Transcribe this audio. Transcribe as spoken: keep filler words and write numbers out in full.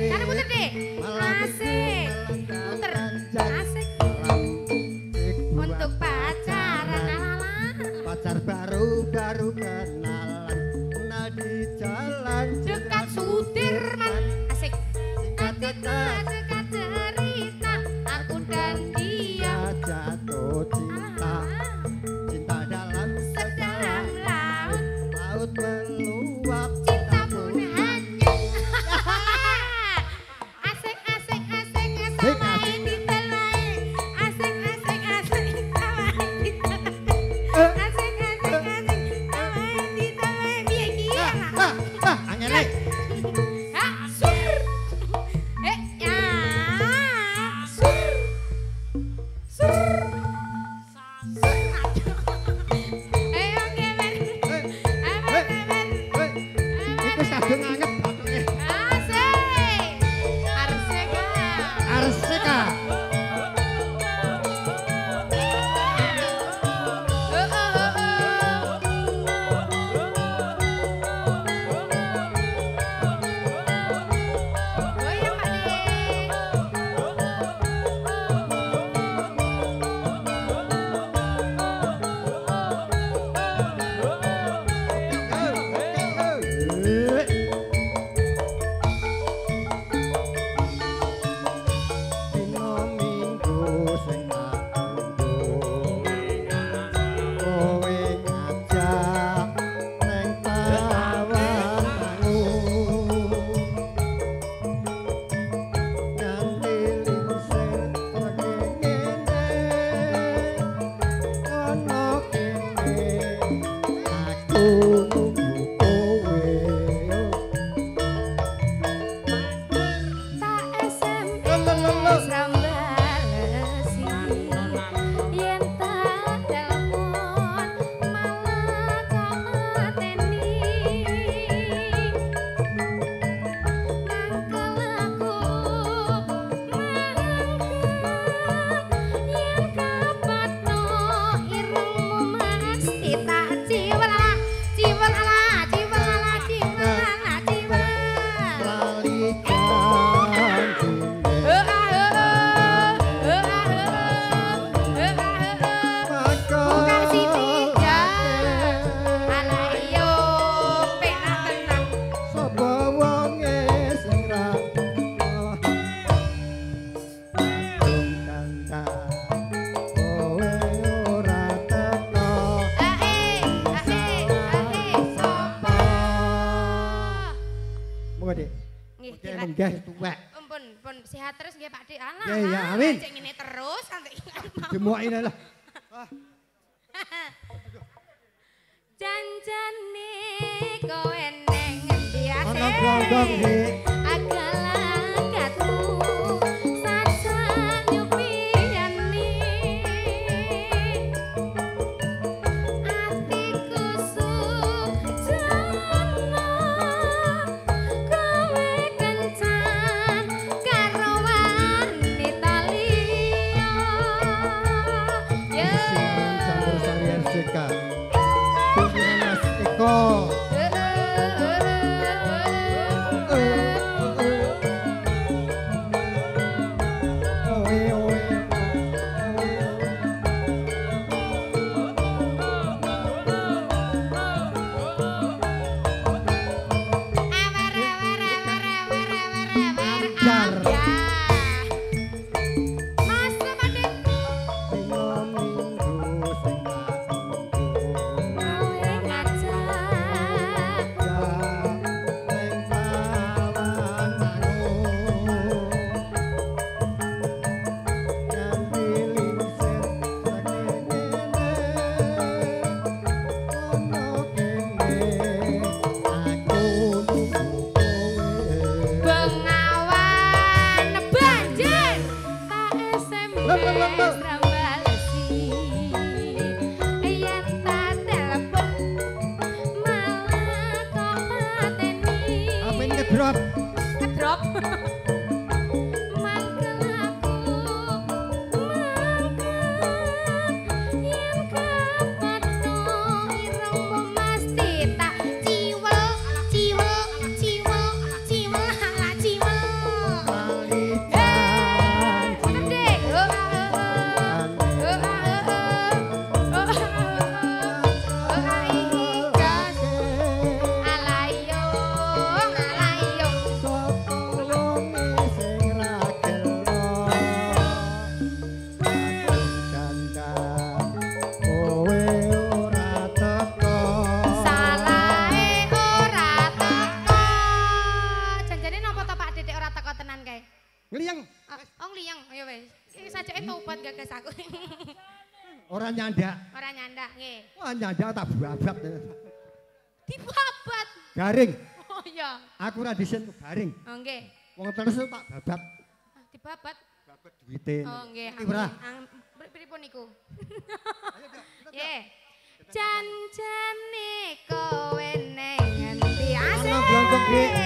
Karena muter deh. Asik. Muter. Asik. Untuk pacaran ala-ala. Pacar baru-baru kenalan. Kenal di jalan. Dekat Sudirman. Asik. Singkat kata. Dekat cerita. Aku dan dia. Jatuh cinta. Cinta dalam Sedalam laut. laut meluap. Cinta pun hanya. Asik, asik, asik, asik. Main di telai. Asik, asik, asik. Main di telai. Asik, asik, asik. Main di telai. Biar dia. Ah, ah, angele. Hah, sur. Eh, ya. Sur. Sur. Sur. Eh, oke, men. Hei, Aman, aman. hei. Iku sadung anget bathuknya. Asik. Arseka. Arseka. Oh, oh, oh, oh. Oh, ya, Pak De. Dino minggu sing aku kowe ngajak neng tawanan nganti lingsir ngene ono kene aku nunggu kowe Tak S M S Lelelele. rambalesi yen tak telepon malah kok mateni nangkel aku mangkel yen kapatno irungmu mesti tak ciwala ciwala ciwala ciwala ciwala lali kanjeng Bukan si Tidak Ala iyo penak tenang sapa wonge sing ra kadung kanta kowe ora teko Ae, ae, ae Sopo monggo Dik Nggih, oke Dik, Pak. menggah tuwek Ampun, pun sehat terus nggih Pak Dik. Alah. Ya, ya, amin. Cek ngene terus sampai demoki lah janjane kowe neng ngendi ana asik? blondong Dik Agalakatmu sasan nyupiyani atiku sukjana kowe kencan karo wanita liya ya campur sari R J K Pimpinan Mas Eko oe oe Jar. Mas Ramadi dino minggu sing aku kowe ngajak Bengawan banjir tak S M S rambalesi yen tak telepon malah kok mateni Apa ini ngedrop? ngedrop mangkel aku mangkel yen kapatno irungmu mesti tak ciwel ciwel ciwel ciwel ala ciwel tegas aku. Ora nyandak. Ora nyandak nggih. Wah nyandak tak babat. Dibabat. Garing. Oh iya. Aku ora disen garing. Oh nggih. Wong terus tak babat. Ah, dibabat. Babat duwite. Oh nggih. Iki ora. Pripun niku? Nggih. Jan-jane kowe ning endi asik. Ana blontok, Dik.